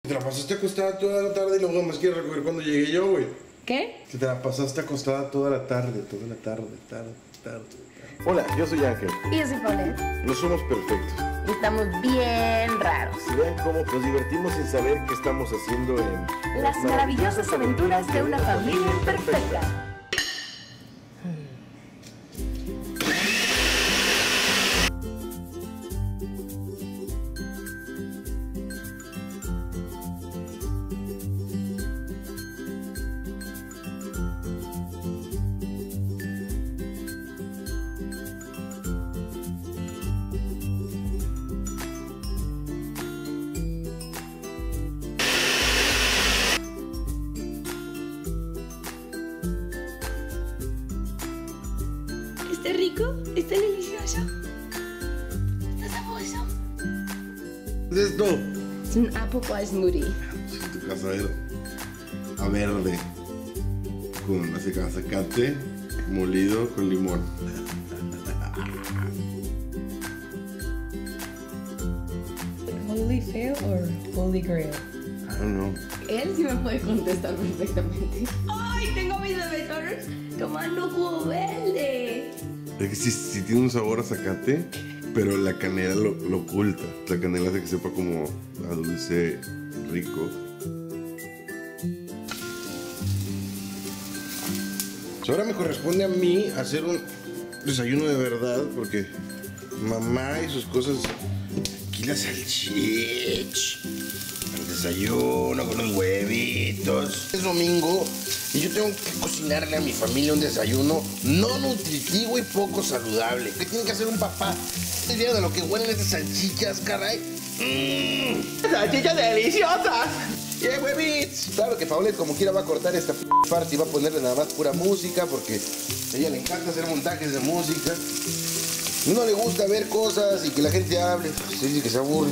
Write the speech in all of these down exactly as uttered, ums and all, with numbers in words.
Te la pasaste acostada toda la tarde y luego más quieres recoger cuando llegué yo, güey. ¿Qué? Que te la pasaste acostada toda la tarde, toda la tarde, tarde, tarde, tarde. Hola, yo soy Ángel. Y yo soy Paulette. No somos perfectos. Y estamos bien raros. Si ven cómo nos divertimos sin saber qué estamos haciendo en... Las maravillosas aventuras de una familia imperfecta. ¿Está rico? ¿Está delicioso? ¿Está sabroso? ¿Qué es esto? Es un apple pie smoothie. Si tu casa era a verde con así, zacate molido con limón. ¿Holy Fail o Holy Grail? I don't know. Él sí me puede contestar perfectamente. ¡Ay! Tengo mis bebedores tomando jugo verde. Es que sí, sí tiene un sabor a zacate, pero la canela lo, lo oculta. La canela hace que sepa como a dulce, rico. Ahora me corresponde a mí hacer un desayuno de verdad, porque mamá y sus cosas... Aquí la salchicha, el desayuno con los huevitos. Es domingo y yo tengo que cocinarle a mi familia un desayuno no nutritivo y poco saludable. ¿Qué tiene que hacer un papá? El día de lo que huelen estas salchichas, caray. ¡Mmm! ¡Salchichas deliciosas! ¡Y yeah, huevitos! Claro que Paulette como quiera va a cortar esta p parte y va a ponerle nada más pura música, porque a ella le encanta hacer montajes de música. A uno le gusta ver cosas y que la gente hable. Se dice que se aburre.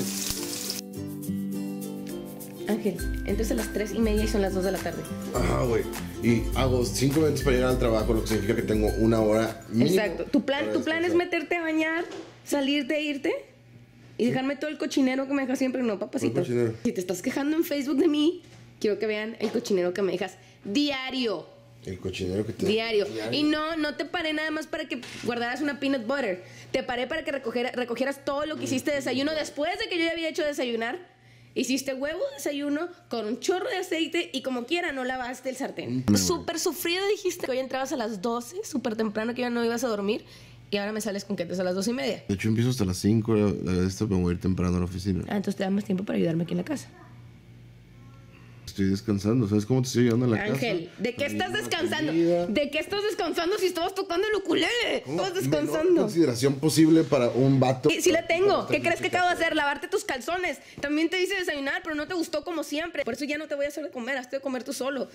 Ángel, entras a las tres y media y son las dos de la tarde. Ajá, güey. Y hago cinco minutos para llegar al trabajo, lo que significa que tengo una hora mínimo. Exacto. Tu plan, tu plan es meterte a bañar, salirte, irte y dejarme todo el cochinero que me dejas siempre. No, papacito. ¿Cuál cochinero? Si te estás quejando en Facebook de mí, quiero que vean el cochinero que me dejas diario. El cochinero que te... Diario. Diario. Y no, no te paré nada más para que guardaras una peanut butter. Te paré para que recogiera, recogieras todo lo que hiciste de desayuno después de que yo ya había hecho desayunar. Hiciste huevo, desayuno, con un chorro de aceite y como quiera no lavaste el sartén. Mm. Súper sufrido dijiste que hoy entrabas a las doce, súper temprano, que ya no ibas a dormir. Y ahora me sales con que te a las doce y media. De hecho empiezo hasta las cinco, esto me voy a ir temprano a la oficina. Ah, entonces te da más tiempo para ayudarme aquí en la casa. Estoy descansando, ¿sabes cómo te estoy llevando a la Ángel, casa? Ángel, ¿de qué estás descansando? Comida. ¿De qué estás descansando si estabas tocando el ukulele? ¿Cómo? Estabas descansando. Menor consideración posible para un vato. Sí, sí la tengo. ¿Qué crees que acabo de hacer? Lavarte tus calzones. También te hice desayunar, pero no te gustó como siempre. Por eso ya no te voy a hacer de comer, hazte de comer tú solo.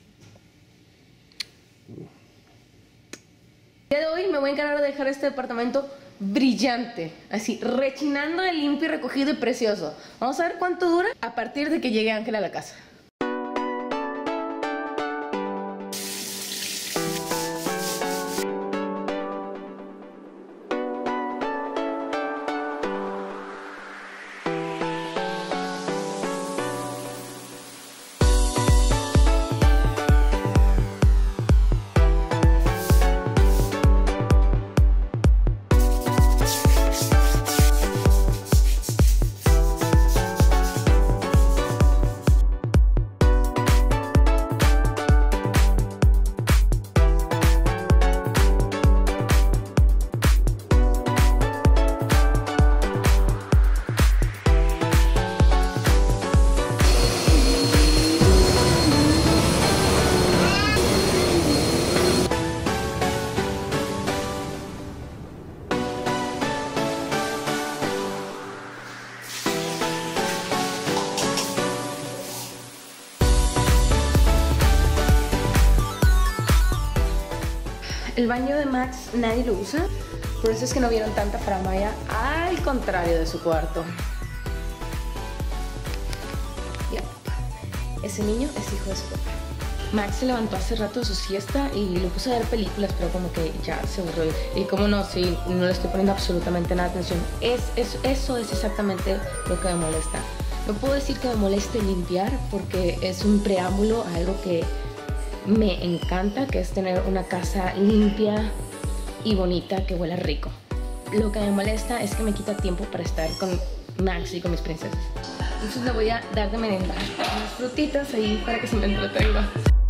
El día de hoy me voy a encargar de dejar este departamento brillante, así, rechinando de limpio y recogido y precioso. Vamos a ver cuánto dura a partir de que llegue Ángel a la casa. El baño de Max nadie lo usa, por eso es que no vieron tanta faramaya, al contrario de su cuarto. Ya, ese niño es hijo de su papá. Max se levantó hace rato de su siesta y lo puse a ver películas, pero como que ya se aburrió. Y como no, sí, no le estoy poniendo absolutamente nada de atención. Es, es, eso es exactamente lo que me molesta. No puedo decir que me moleste limpiar porque es un preámbulo a algo que me encanta, que es tener una casa limpia y bonita que huela rico. Lo que me molesta es que me quita tiempo para estar con Max y con mis princesas. Entonces le voy a dar de merendar unas frutitas ahí para que se me entretenga.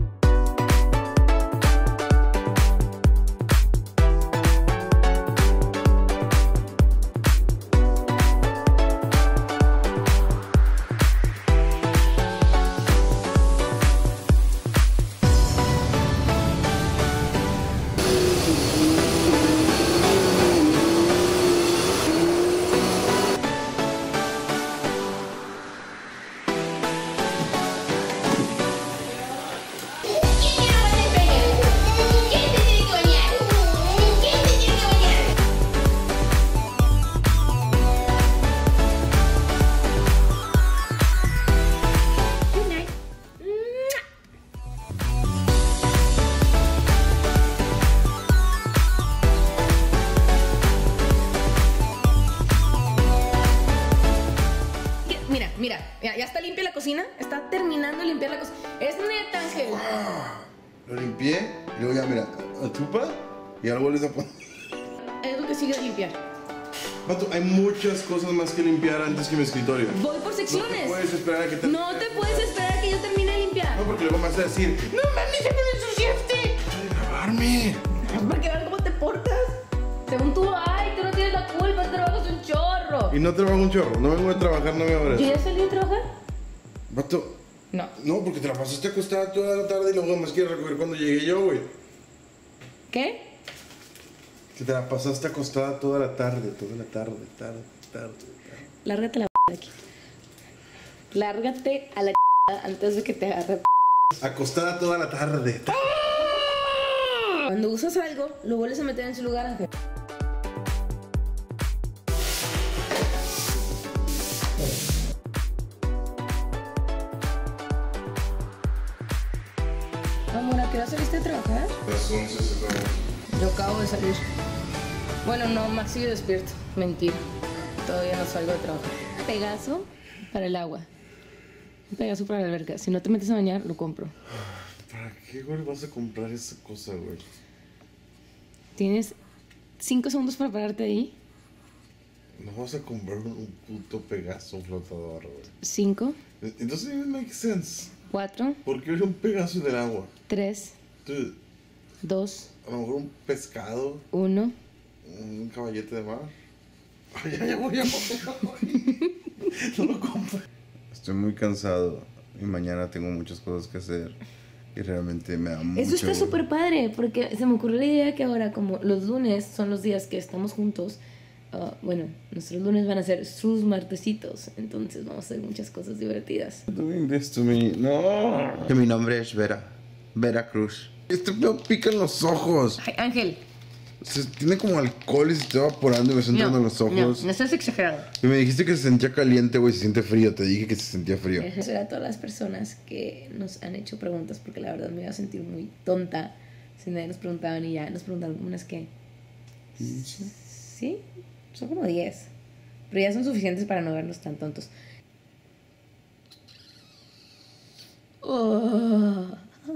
Mira, ya, ya está limpia la cocina. Está terminando de limpiar la cocina. Es neta, Ángel. Lo limpié y luego ya, mira, chupa y algo vuelves a poner. Es lo que sigue de limpiar. Vato, hay muchas cosas más que limpiar antes que mi escritorio. Voy por secciones. No te puedes esperar a que te... No te puedes esperar a que yo termine de limpiar. No, porque luego me vas a decir, no mames, ya me lo ensuciaste. Deja de grabarme. Porque a ver cómo te portas. Según tú, ay, tú no tienes la culpa, trabajas un chorro. Y no trabajo un chorro, no vengo a trabajar nueve horas. ¿Yo ya salí de trabajar? Vato. No. No, porque te la pasaste acostada toda la tarde y luego más quieres recoger cuando llegué yo, güey. ¿Qué? Que te la pasaste acostada toda la tarde, toda la tarde, tarde, tarde, tarde. Lárgate la de aquí. Lárgate a la antes de que te agarre. Acostada toda la tarde. Cuando usas algo, lo vuelves a meter en su lugar, Ángel. Amor, ¿a qué hora saliste a trabajar? Las once se acabó. Yo acabo de salir. Bueno, no, Max sigue despierto. Mentira. Todavía no salgo de trabajar. Pegaso para el agua. Un Pegaso para la alberca. Si no te metes a bañar, lo compro. ¿Para qué, güey, vas a comprar esa cosa, güey? Tienes cinco segundos para pararte ahí. No vas a comprar un puto Pegaso flotador, güey. Cinco. Entonces, it makes sense. Cuatro. ¿Por qué un Pegaso en el agua? Tres. Dude, Dos. a lo mejor un pescado, Uno. un caballete de mar. Ay, ya, ya voy a morir. No lo compro. Estoy muy cansado y mañana tengo muchas cosas que hacer. Y realmente me da mucho... Eso está súper padre, porque se me ocurrió la idea que ahora, como los lunes son los días que estamos juntos, uh, bueno, nuestros lunes van a ser sus martesitos, entonces vamos a hacer muchas cosas divertidas. Doing this to me. No. Que mi nombre es Vera. Vera Cruz. Este me pica en los ojos. Ay, Ángel. Se tiene como alcohol y se está evaporando y me está entrando en los ojos. No, no estás exagerando. Y me dijiste que se sentía caliente, güey, se siente frío. Te dije que se sentía frío. Eso era a todas las personas que nos han hecho preguntas, porque la verdad me iba a sentir muy tonta si nadie nos preguntaban y ya nos preguntaron como unas que... Sí, son como diez. Pero ya son suficientes para no vernos tan tontos. Oh.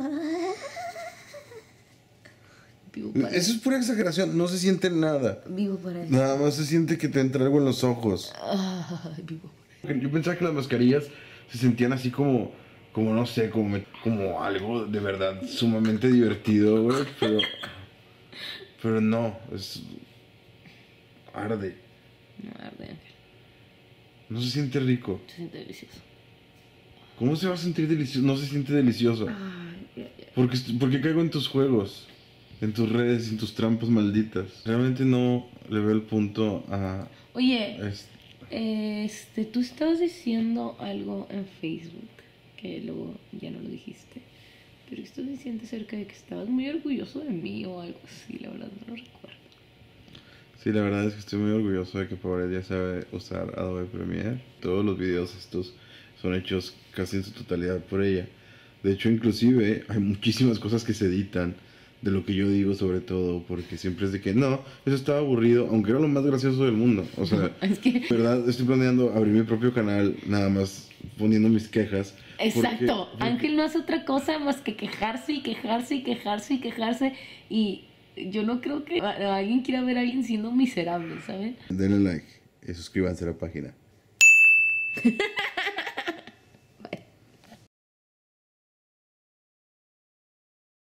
Vivo para Eso es pura exageración, no se siente nada. Vivo para eso. Nada más se siente que te entra algo en los ojos. Ay, vivo para eso. Yo pensaba que las mascarillas se sentían así como, como no sé, como, como algo de verdad sumamente divertido, güey, pero, pero no, es, arde. No arde, Ángel. No se siente rico. Se siente delicioso. ¿Cómo se va a sentir delicioso? No se siente delicioso. Ay, ya, ya. ¿Por qué, por qué caigo en tus juegos? En tus redes, en tus trampas malditas. Realmente no le veo el punto a... Oye, este. este, tú estabas diciendo algo en Facebook que luego ya no lo dijiste. Pero estás diciendo acerca de que estabas muy orgulloso de mí o algo así, la verdad no lo recuerdo. Sí, la verdad es que estoy muy orgulloso de que Pobre ya sabe usar Adobe Premiere. Todos los videos estos son hechos casi en su totalidad por ella. De hecho, inclusive hay muchísimas cosas que se editan de lo que yo digo sobre todo, porque siempre es de que no, eso estaba aburrido, aunque era lo más gracioso del mundo. O sea, Es que... verdad, estoy planeando abrir mi propio canal, nada más poniendo mis quejas. Exacto, porque- Ángel no hace otra cosa más que quejarse y quejarse y quejarse y quejarse y yo no creo que a- alguien quiera ver a alguien siendo miserable, ¿sabes? Denle like y suscríbanse a la página.